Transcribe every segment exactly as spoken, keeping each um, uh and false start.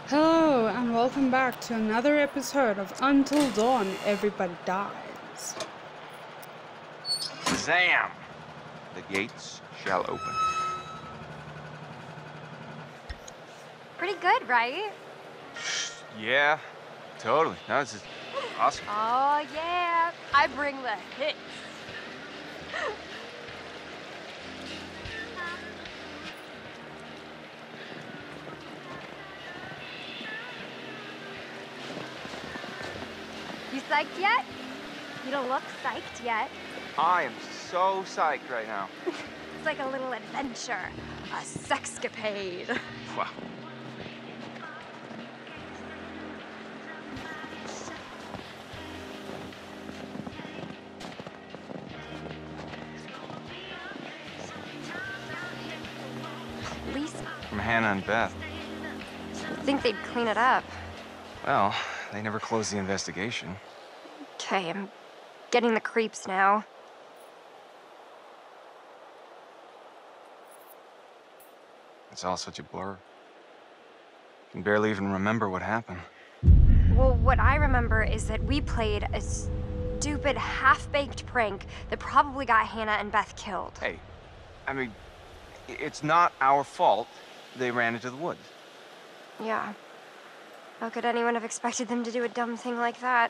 Hello, and welcome back to another episode of Until Dawn, Everybody Dies. Zam! The gates shall open. Pretty good, right? Yeah, totally. No, this is awesome. Oh, yeah. I bring the hits. You psyched yet? You don't look psyched yet. I am so psyched right now. It's like a little adventure, a sexcapade. Wow. Police From Hannah and Beth. think they'd clean it up. Well, they never closed the investigation. Okay, I'm getting the creeps now. It's all such a blur. I can barely even remember what happened. Well, what I remember is that we played a stupid, half-baked prank that probably got Hannah and Beth killed. Hey, I mean, i- it's not our fault they ran into the woods. Yeah. How could anyone have expected them to do a dumb thing like that?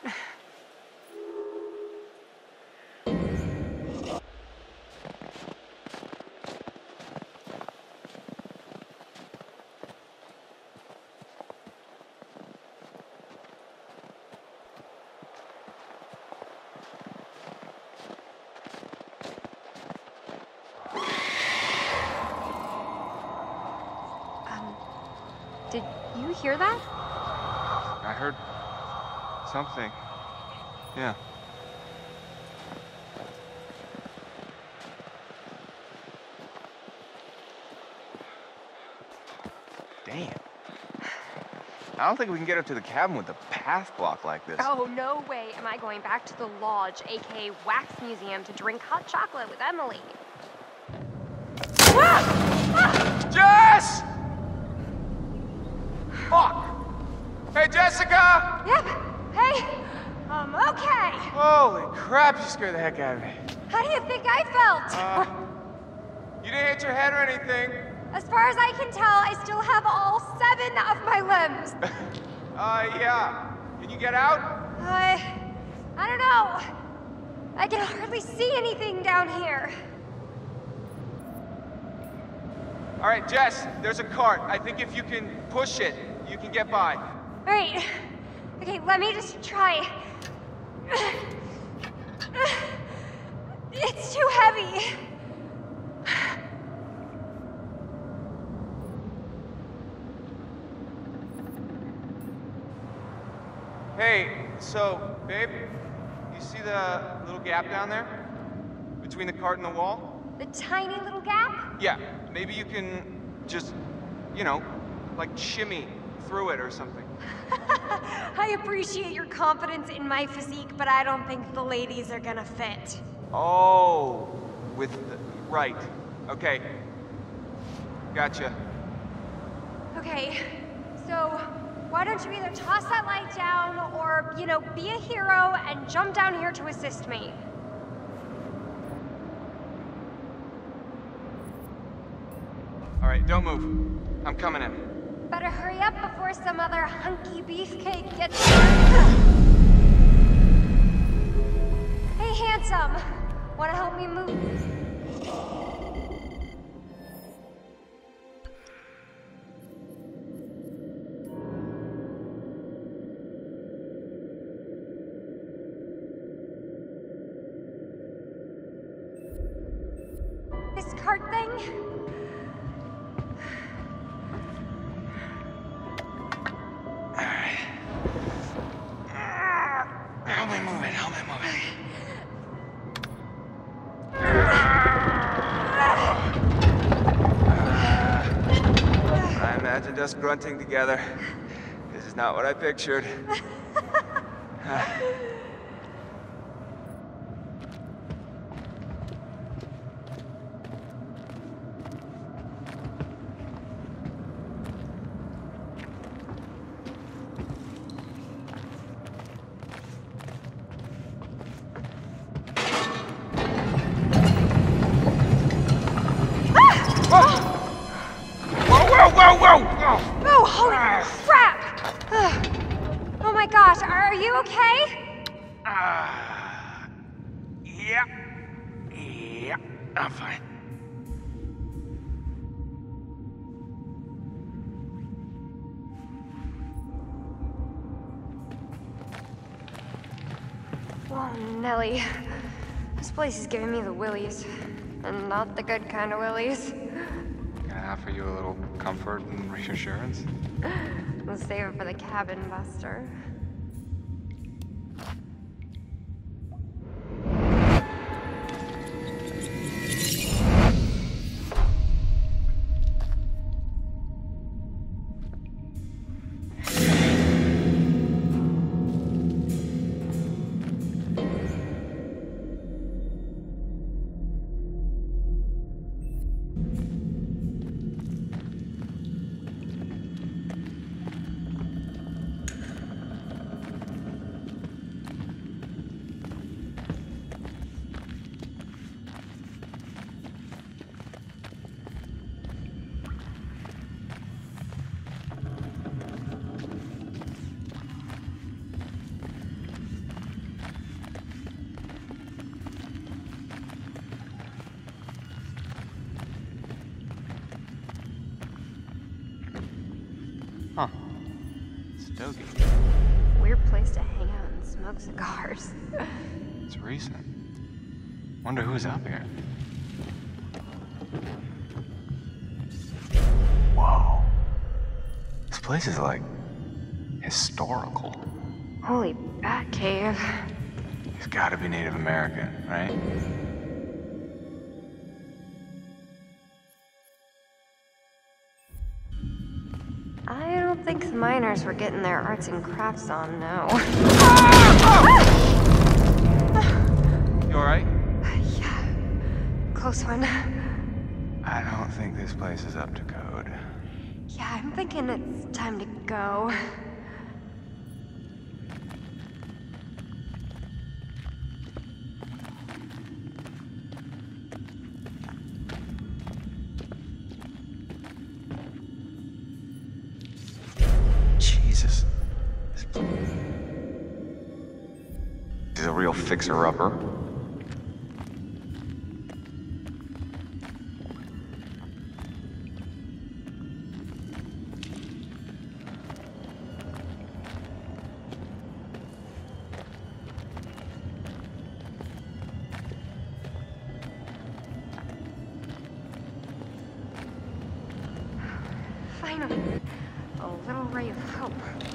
Um, did you hear that? I heard something. Yeah. Damn. I don't think we can get up to the cabin with the path blocked like this. Oh, no way am I going back to the lodge, aka Wax Museum, to drink hot chocolate with Emily. Jess! Fuck! Hey, Jessica! Yep. Hey, I'm okay. Holy crap, you scared the heck out of me. How do you think I felt? Uh, you didn't hit your head or anything. As far as I can tell, I still have all seven of my limbs. Uh, yeah. Can you get out? I... I don't know. I can hardly see anything down here. All right, Jess, there's a cart. I think if you can push it, you can get by. All right. Okay, let me just try. It's too heavy. Hey, so, babe, you see the little gap down there? Between the cart and the wall? The tiny little gap? Yeah, maybe you can just, you know, like shimmy through it or something. I appreciate your confidence in my physique, but I don't think the ladies are gonna fit. Oh, with the, right. Okay. Gotcha. Okay, so why don't you either toss that light down or, you know, be a hero and jump down here to assist me? All right, don't move. I'm coming in. Better hurry up before some other hunky beefcake gets hurt. Hey, handsome. Wanna help me move? This cart thing? Help me move it, help me move it. I imagined us grunting together. This is not what I pictured. okay? Ah. Yeah. Yeah. I'm fine. Oh, Nelly. This place is giving me the willies. And not the good kind of willies. Can I offer you a little comfort and reassurance? We'll save it for the cabin buster. Huh. Stogie. Weird place to hang out and smoke cigars. It's recent. Wonder who's up here. Whoa. This place is like historical. Holy bat cave. He's gotta be Native American, right? I don't think the miners were getting their arts and crafts on, no. You alright? Yeah, close one. I don't think this place is up to code. Yeah, I'm thinking it's time to go. Jesus. This He's a real fixer-upper. Finally, a little ray of hope.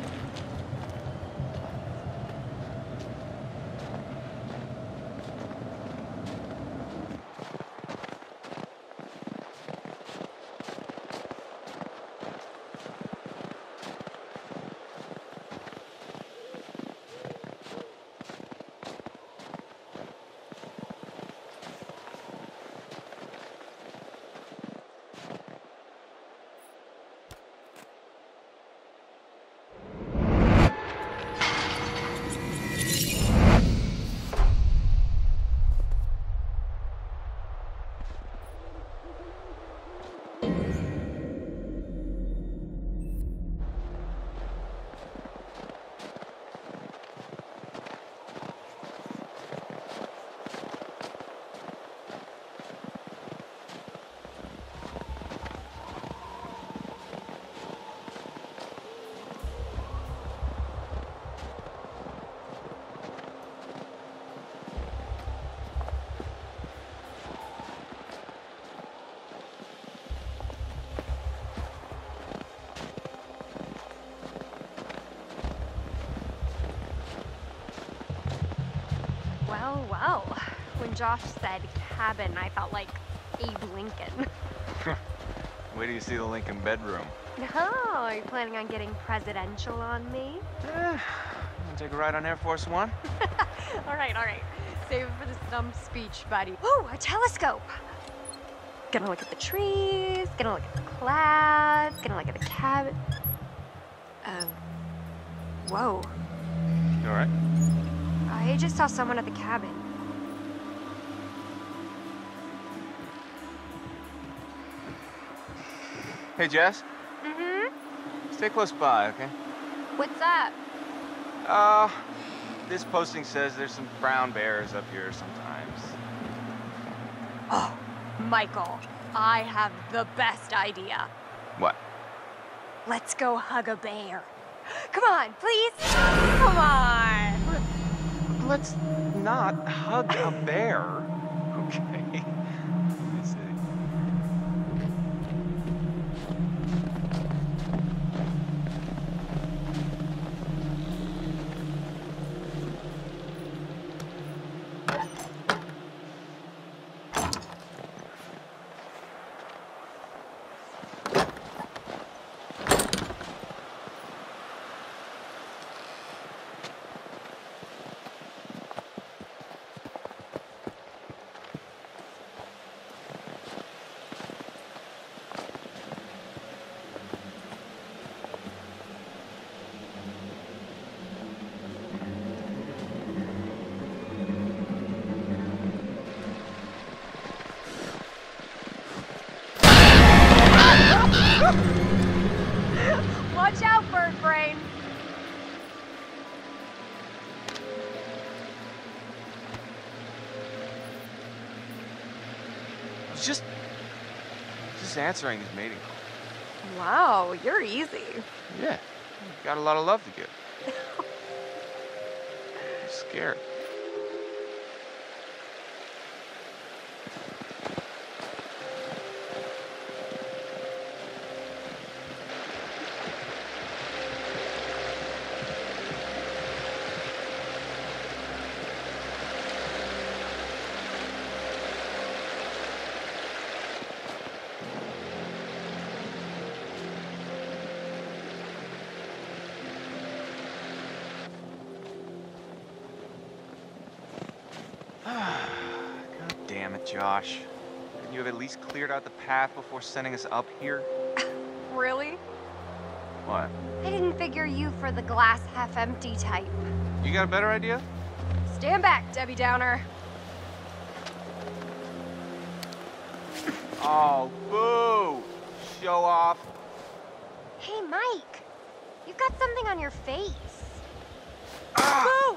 Well, well. When Josh said cabin, I felt like Abe Lincoln. Wait till you see the Lincoln bedroom. Oh, are you planning on getting presidential on me? Yeah. Wanna take a ride on Air Force One? All right, all right. Save it for the stump speech, buddy. Ooh, a telescope. Gonna look at the trees, gonna look at the clouds, gonna look at the cabin. Um, whoa. You alright? I just saw someone at the cabin. Hey, Jess. Mm-hmm. Stay close by, okay? What's up? Uh, this posting says there's some brown bears up here sometimes. Oh, Michael, I have the best idea. What? Let's go hug a bear. Come on, please. Come on. Let's not hug a bear, okay? Let me see. Watch out, bird brain. I was just... just answering his mating call. Wow, you're easy. Yeah. Got a lot of love to give. I'm scared. God damn it, Josh. Couldn't you have at least cleared out the path before sending us up here? Really? What? I didn't figure you for the glass half empty type. You got a better idea? Stand back, Debbie Downer. Oh, boo! Show off. Hey, Mike. You've got something on your face. Ah! Boo!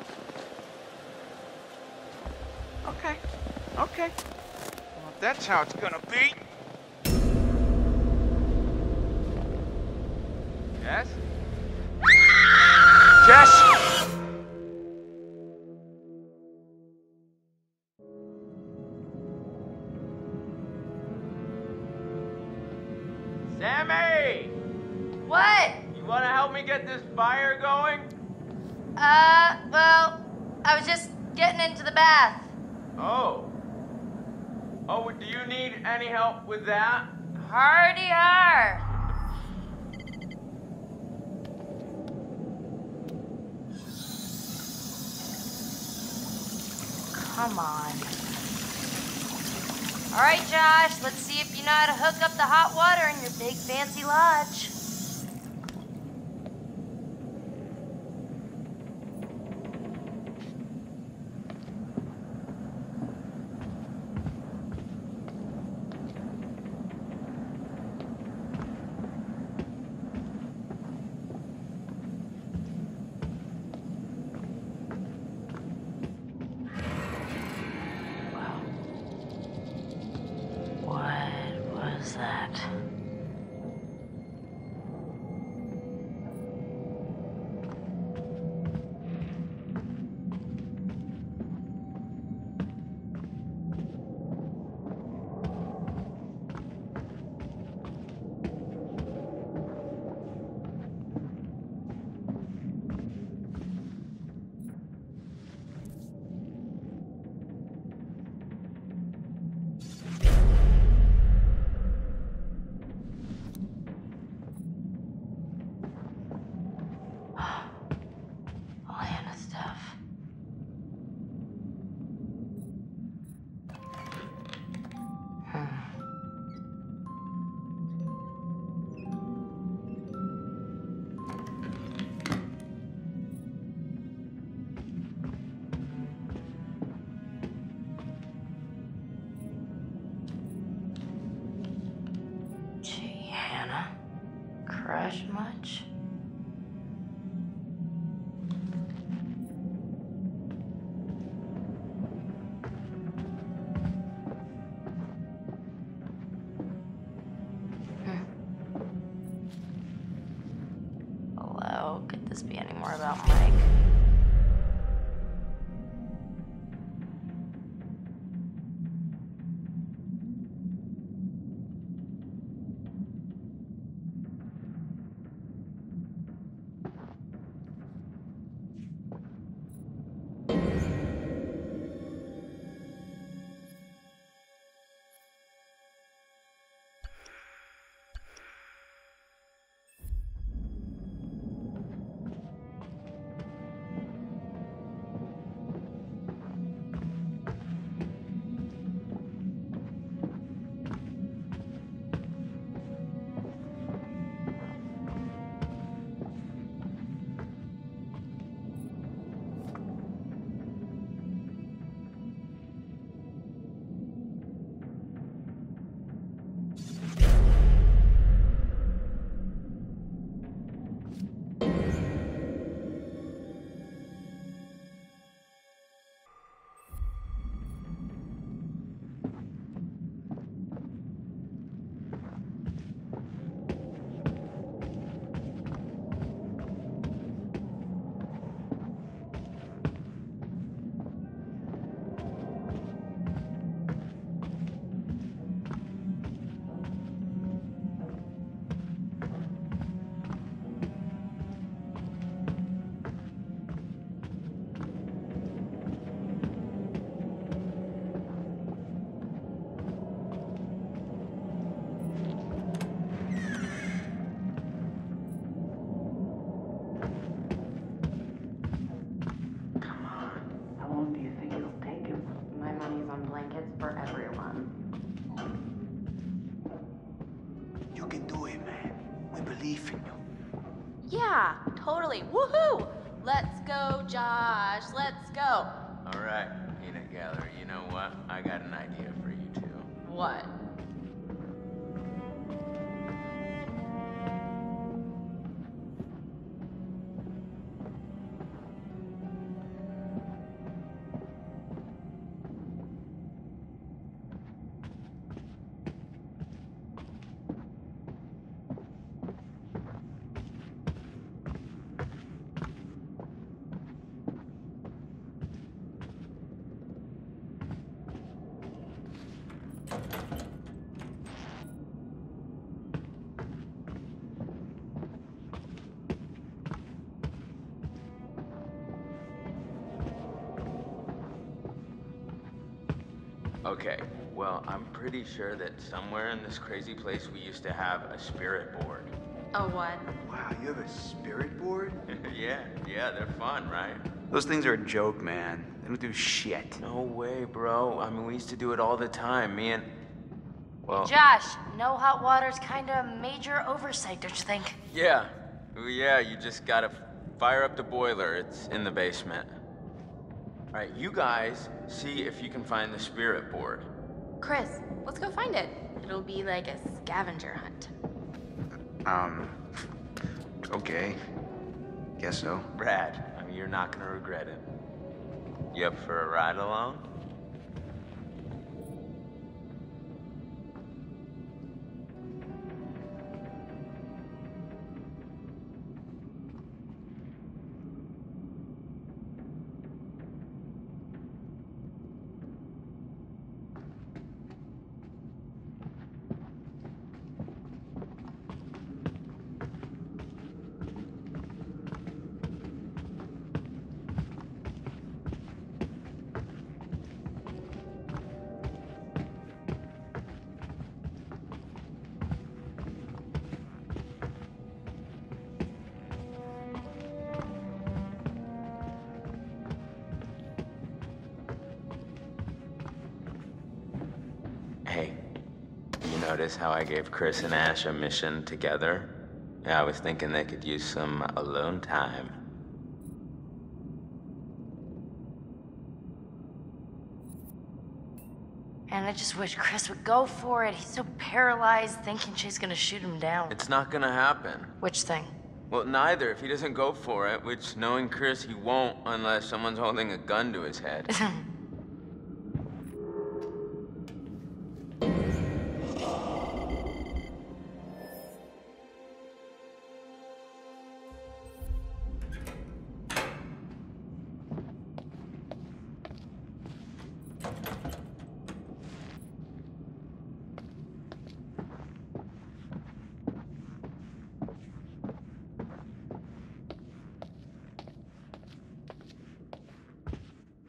Okay. Okay. Well, if that's how it's gonna be. Jess? Jess! Sammy! What? You wanna help me get this fire going? Uh, well, I was just getting into the bath. Oh. Oh, do you need any help with that? Hardy har. Come on. All right, Josh, let's see if you know how to hook up the hot water in your big fancy lodge. What was that? go. Could this be any more about Mike? Blankets for everyone. You can do it, man. We believe in you. Yeah, totally. Woohoo! Let's go, Josh. Let's go. All right, peanut gallery. You know what? I got an idea for you two. What? Okay, well, I'm pretty sure that somewhere in this crazy place we used to have a spirit board. A what? Wow, you have a spirit board? yeah, yeah, they're fun, right? Those things are a joke, man. They don't do shit. No way, bro. I mean, we used to do it all the time. Me and... Well... Josh, no hot water's kinda a major oversight, don't you think? Yeah. Yeah, you just gotta fire up the boiler. It's in the basement. All right, you guys see if you can find the spirit board. Chris, let's go find it. It'll be like a scavenger hunt. Um, okay. Guess so. Brad, I mean, you're not gonna regret it. You up for a ride along? Hey, you notice how I gave Chris and Ash a mission together? Yeah, I was thinking they could use some alone time. And I just wish Chris would go for it. He's so paralyzed thinking she's gonna shoot him down. It's not gonna happen. Which thing? Well, neither. If he doesn't go for it, which knowing Chris, he won't unless someone's holding a gun to his head.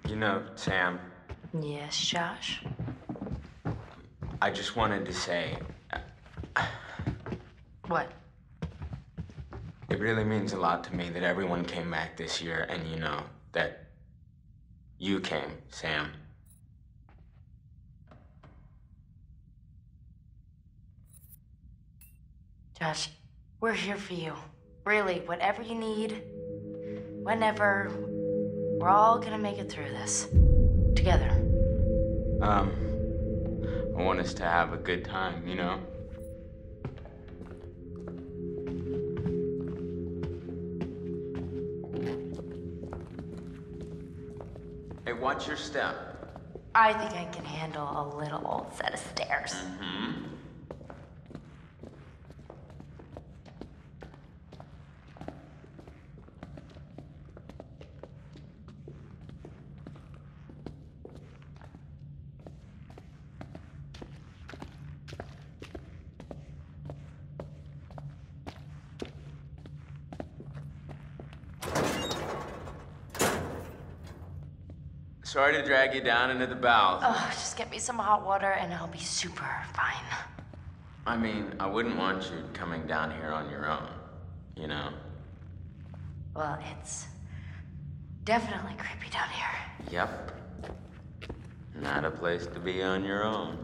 You know, Sam, Yes, Josh? I just wanted to say, What? it really means a lot to me that everyone came back this year, and you know, that you came, Sam. Josh, we're here for you. Really, whatever you need, whenever, we're all gonna make it through this. Together. Um, I want us to have a good time, you know? Hey, watch your step. I think I can handle a little old set of stairs. Mm-hmm. Sorry to drag you down into the bowels. Oh, just get me some hot water and I'll be super fine. I mean, I wouldn't want you coming down here on your own, you know? Well, it's definitely creepy down here. Yep. Not a place to be on your own.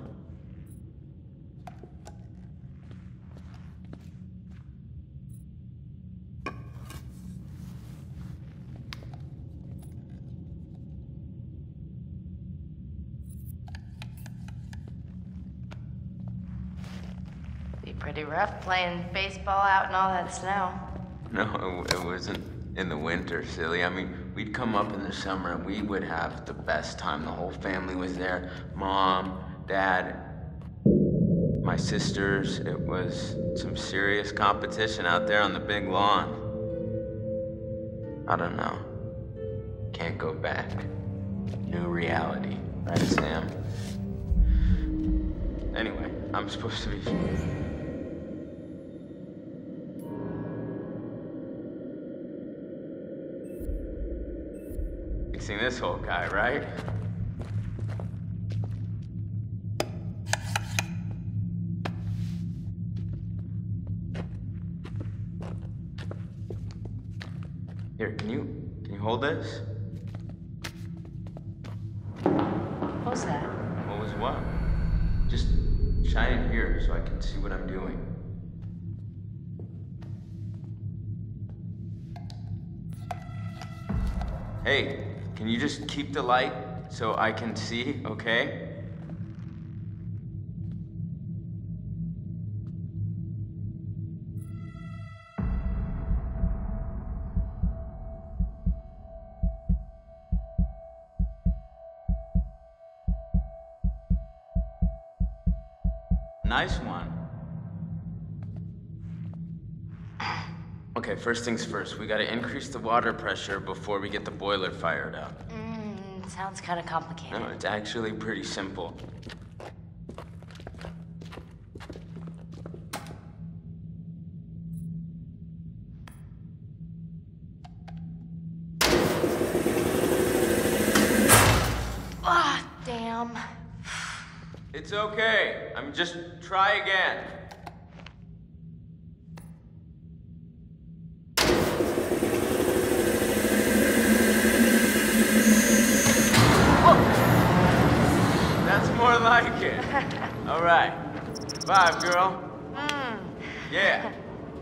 Be pretty rough playing baseball out in all that snow. No, it, it wasn't in the winter, silly. I mean, we'd come up in the summer and we would have the best time. The whole family was there. Mom, Dad, my sisters. It was some serious competition out there on the big lawn. I don't know. Can't go back. New reality, right, Sam? Anyway, I'm supposed to be... fixing this whole guy, right? Here, can you, can you hold this? What was that? What was what? Just shine it here so I can see what I'm doing. Hey, can you just keep the light so I can see, okay? Nice one. Okay, first things first. We gotta increase the water pressure before we get the boiler fired up. Mmm, sounds kind of complicated. No, it's actually pretty simple. Ah, damn. It's okay. I mean, just try again. That's more like it. All right. Five, girl. Mm. Yeah.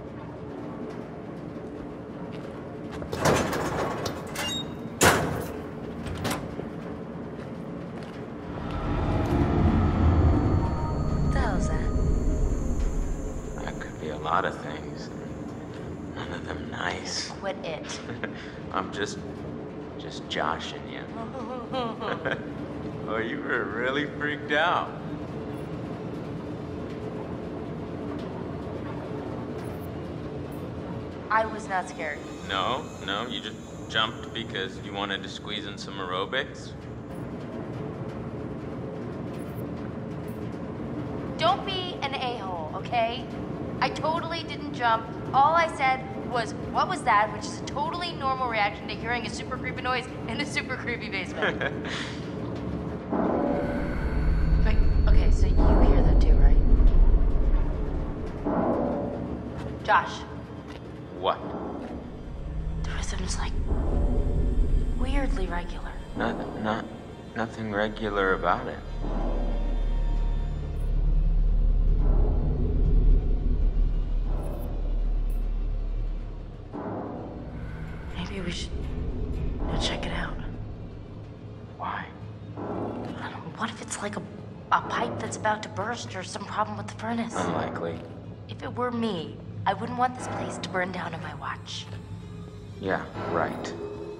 What the hell is that? That could be a lot of things. None of them nice. Quit it. I'm just, just joshing you. Oh, you were really freaked out. I was not scared. No, no, you just jumped because you wanted to squeeze in some aerobics? Don't be an a-hole, okay? I totally didn't jump. All I said was, what was that? Which is a totally normal reaction to hearing a super creepy noise in a super creepy basement. Wait, okay, so you hear that too, right? Josh. What? The rhythm's like weirdly regular. Not, not, nothing regular about it. Maybe we should go check it out. Why? I don't know, what if it's like a, a pipe that's about to burst or some problem with the furnace? Unlikely. If it were me, I wouldn't want this place to burn down on my watch. Yeah, right.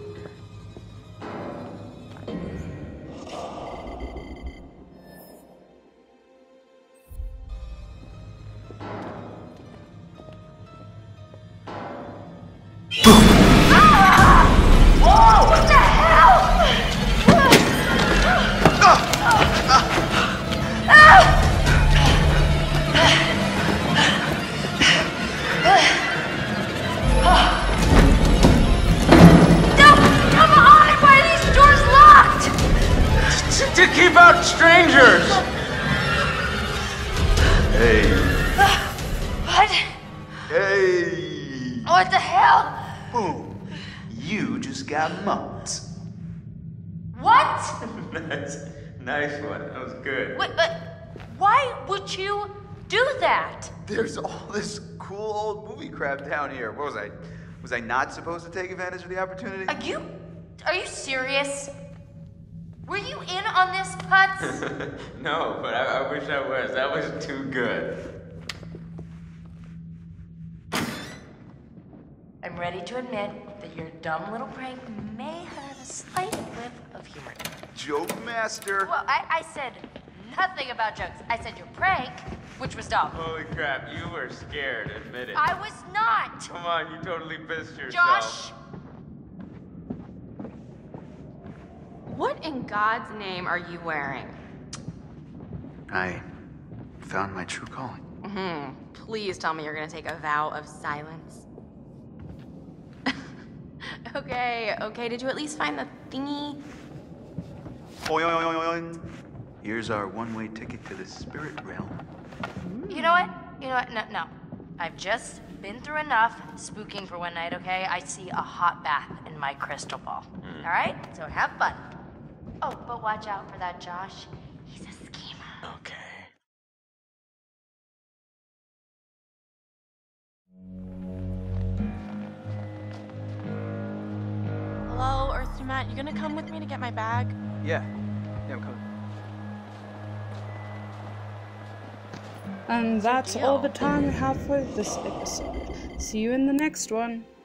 To keep out strangers! Hey. What? Hey. What the hell? Boom. You just got mugged. What? Nice, nice one. That was good. Wait, but why would you do that? There's all this cool old movie crap down here. What was I? Was I not supposed to take advantage of the opportunity? Are you, are you serious? Were you in on this, Putz? No, but I, I wish I was. That was too good. I'm ready to admit that your dumb little prank may have a slight whiff of humor. Joke master. Well, I, I said nothing about jokes. I said your prank, which was dumb. Holy crap, you were scared. Admit it. I was not! Come on, you totally pissed yourself. Josh! What in God's name are you wearing? I found my true calling. Mm-hmm. Please tell me you're gonna take a vow of silence. Okay, okay, did you at least find the thingy? Oy, oy, oy, oy, oy. Here's our one-way ticket to the spirit realm. You know what? You know what? No, no. I've just been through enough spooking for one night, okay? I see a hot bath in my crystal ball. Mm. All right? So have fun. Oh, but watch out for that Josh. He's a schemer. Okay. Hello, Earth to Matt. You gonna come with me to get my bag? Yeah. Yeah, I'm coming. And that's all the time we have for this episode. See you in the next one.